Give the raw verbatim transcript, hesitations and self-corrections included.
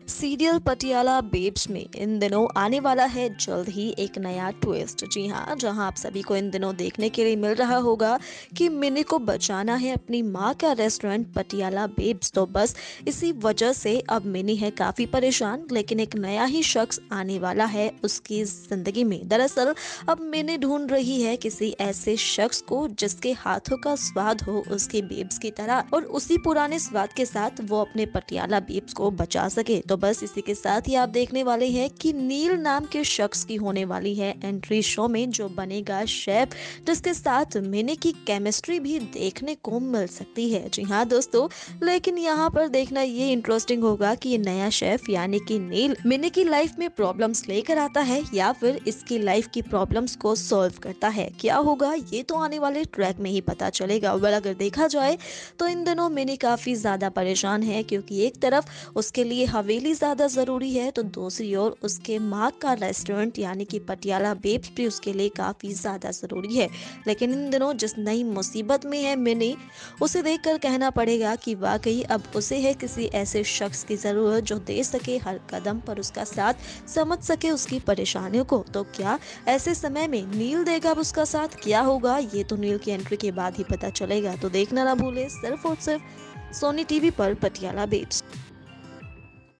Serial Patiala babes में इन दिनों आने वाला है जल्द ही एक नया ट्विस्ट। जी हाँ, जहां आप सभी को इन दिनों देखने के लिए मिल रहा होगा कि मिनी को बचाना है अपनी माँ का रेस्टोरेंट पटियाला बेब्स। तो बस इसी वजह से अब मिनी है काफी परेशान, लेकिन एक नया ही शख्स आने वाला है उसकी जिंदगी में। दरअसल अब मिनी ढूंढ रही है किसी ऐसे शख्स को जिसके हाथों का स्वाद हो उसके बेब्स की तरह, और उसी पुराने स्वाद के साथ वो अपने पटियाला बेब्स को बचा सके। तो बस इसी के साथ ही आप देखने वाले हैं कि नील नाम के शख्स की होने वाली है एंट्री शो में, जो बनेगा शेफ, जिसके साथ मिनी की केमिस्ट्री भी देखने को मिल सकती है। जी हाँ दोस्तों, लेकिन यहाँ पर देखना ये इंटरेस्टिंग होगा कि ये नया शेफ यानी कि नील मिनी की लाइफ में प्रॉब्लम्स लेकर आता है या फिर इसकी लाइफ की प्रॉब्लम्स को सॉल्व करता है। क्या होगा ये तो आने वाले ट्रैक में ही पता चलेगा। वेल, अगर देखा जाए तो इन दिनों मिनी काफी ज्यादा परेशान है, क्योंकि एक तरफ उसके लिए हवेली ज्यादा जरूरी है तो दूसरी ओर उसके माँ का रेस्टोरेंट यानी कि पटियाला बेब्स भी उसके लिए काफी ज्यादा जरूरी है। लेकिन इन दिनों जिस नई मुसीबत में है मिनी, उसे देखकर कहना पड़ेगा कि वाकई अब उसे है किसी ऐसे शख्स की जरूरत जो दे सके हर कदम पर उसका साथ, समझ सके उसकी परेशानियों को। तो क्या ऐसे समय में नील देगा अब उसका साथ? क्या होगा ये तो नील की एंट्री के बाद ही पता चलेगा। तो देखना ना भूले सिर्फ और सिर्फ सोनी टीवी पर पटियाला बेब्स।